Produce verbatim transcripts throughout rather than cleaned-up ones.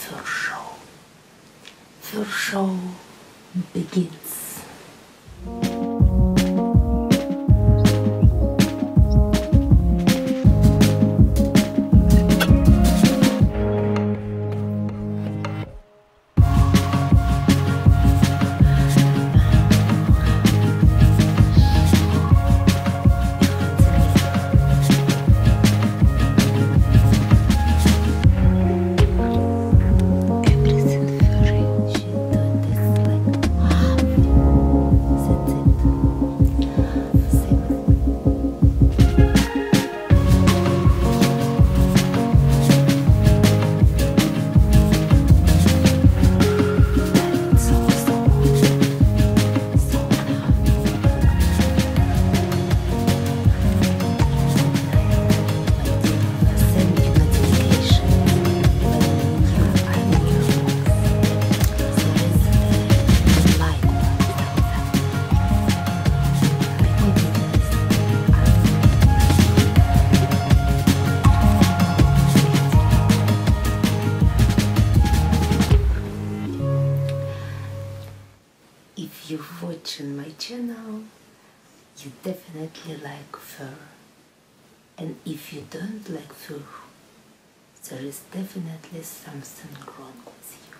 first show. First show begins. If you're watching my channel, you definitely like fur. And if you don't like fur, there is definitely something wrong with you.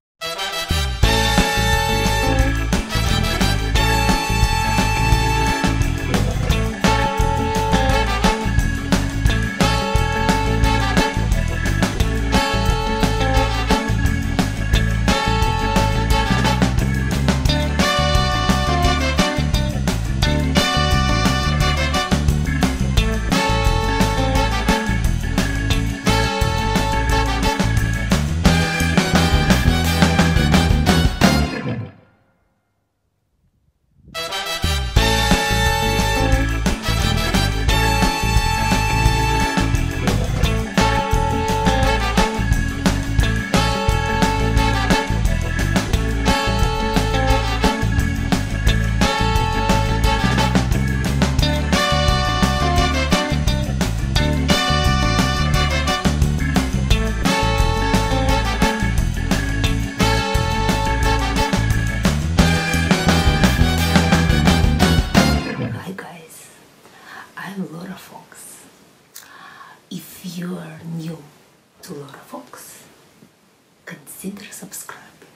I'm Laura Fox. If you are new to Laura Fox, consider subscribing.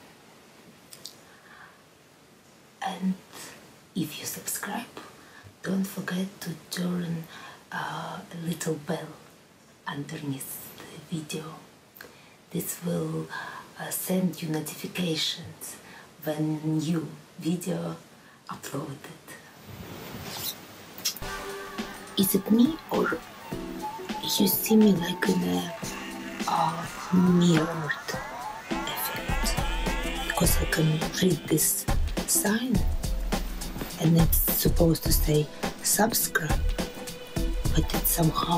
And if you subscribe, don't forget to turn uh, a little bell underneath the video. This will uh, send you notifications when new video uploaded. Is it me, or you see me like in a uh, mirrored effect? Because I can read this sign and it's supposed to say subscribe, but it's somehow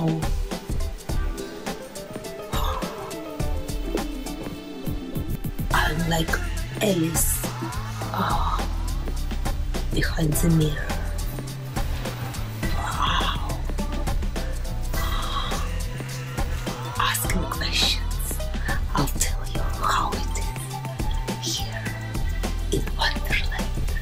I'm like Alice uh, behind the mirror. Questions, I'll tell you how it is here in Wonderland.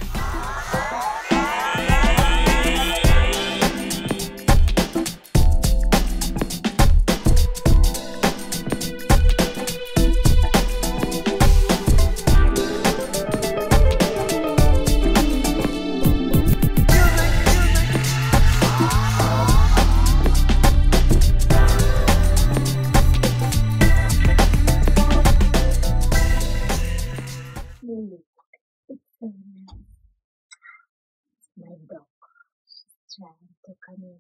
My dog, she's trying to come in.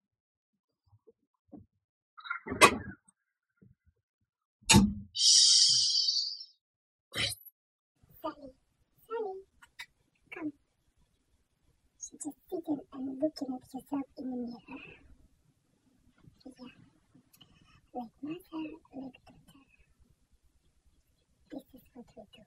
Shh. Sally, Sally, come. She's just sitting and looking at herself in the mirror. Yeah. Like mother, like daughter. This is what we do.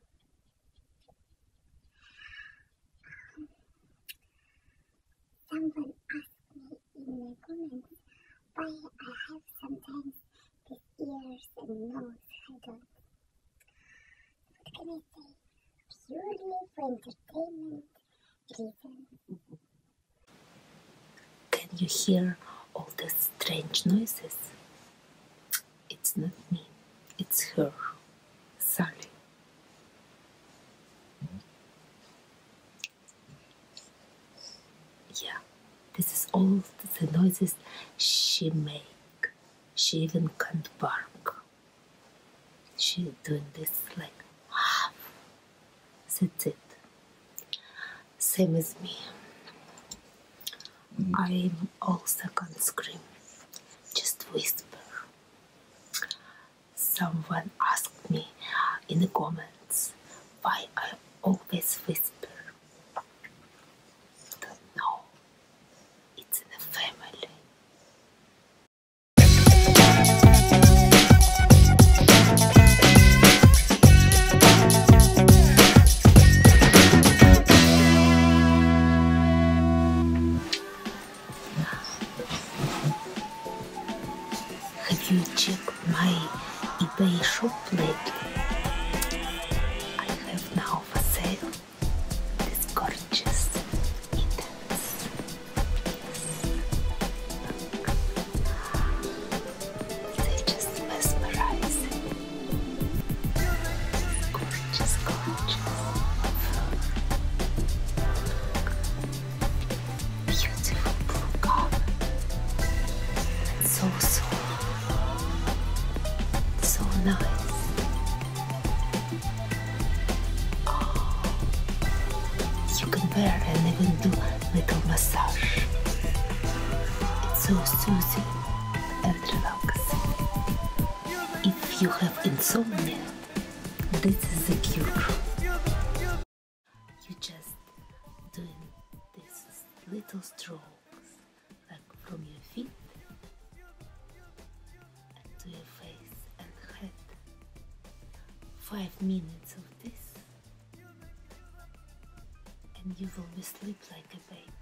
Someone asked me in the comments why I have sometimes these ears and nose. I don't. I say, purely for entertainment reasons. Can you hear all the strange noises? It's not me, it's her, Sally. Yeah, this is all the noises she make. She even can't bark. She's doing this like half. That's it. Same as me. I also can't scream, just whisper. Someone asked me in the comments why I always whisper. Don't know. It's in the family. Have you checked my eBay shop lately? I have now for sale this gorgeous mittens. They just mesmerize. Gorgeous, gorgeous. Beautiful blue color. And so soft. So nice. Oh, you can wear and even do little massage. It's so soothing and relaxing. If you have insomnia, this is the cure. You just doing these little strokes, like from your feet and to your face and head. Five minutes of this, and you will be asleep like a baby.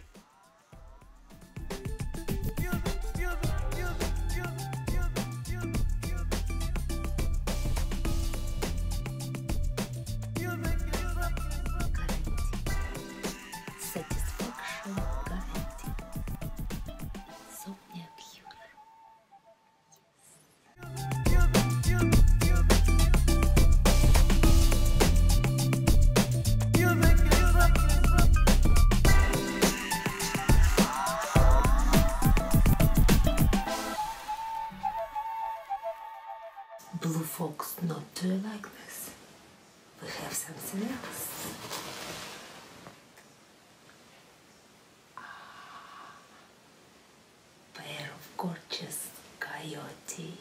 Satisfaction guaranteed. Insomnia cure. Blue Fox, not do you like this? We have something else. Pair of gorgeous coyote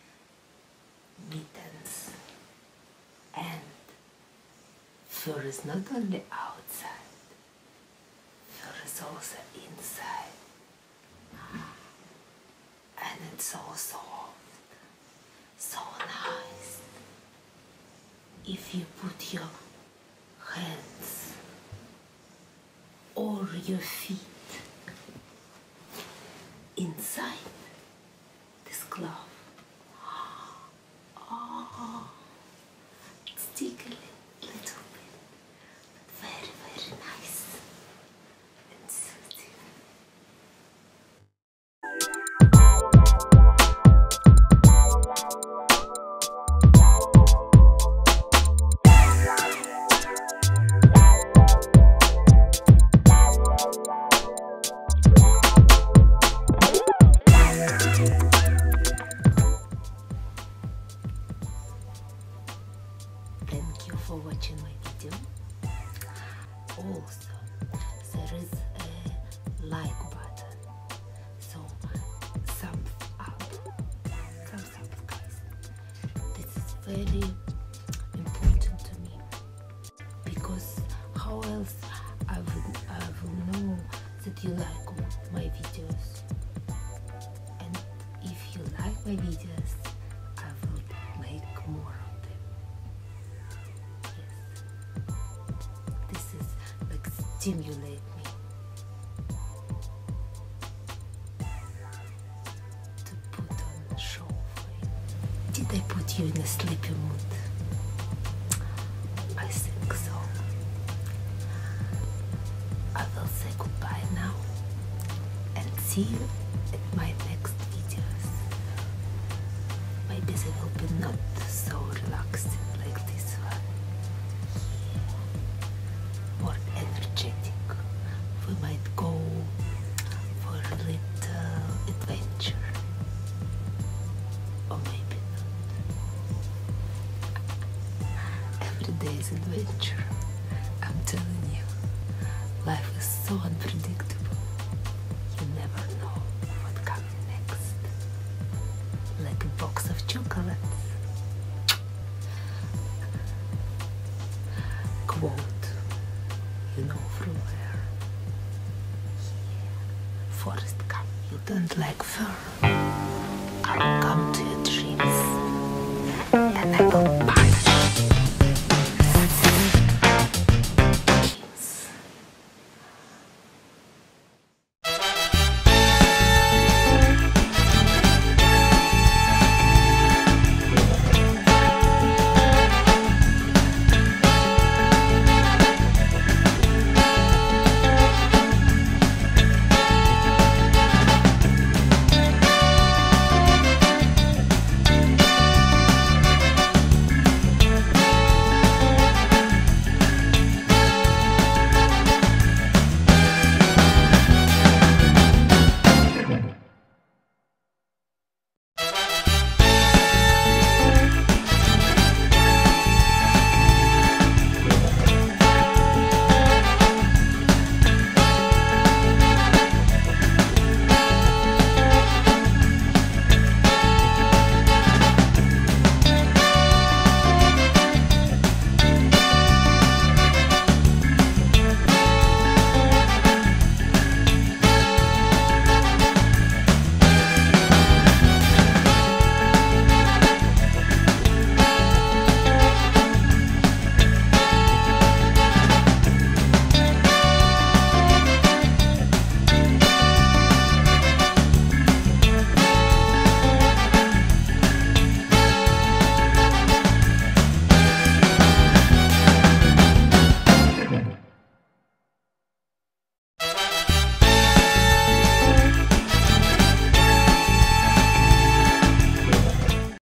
mittens, and fur is not only outside, fur is also inside, and it's so soft, so nice. If you put your hands or your feet inside this glove, oh, it's tickling a little bit, but very, very nice and soothing. Thank you for watching my video. Also, there is a like button, so thumbs up, thumbs up guys. This is very important to me, because how else I will, I will know that you like my videos, and if you like my videos, I will make more of them. This is like stimulate me to put on a show for you. Did I put you in a sleepy mood? I see you at my next videos. Maybe they will be not so relaxing like this one. More energetic. We might go for a little adventure. Or maybe not. Every day is adventure. I'm telling you, life is so unpredictable. You never know what comes next. Like a box of chocolates. Quote, you know from where? Yeah. Forrest Gump, you don't like fur. I'll come to your dreams and I will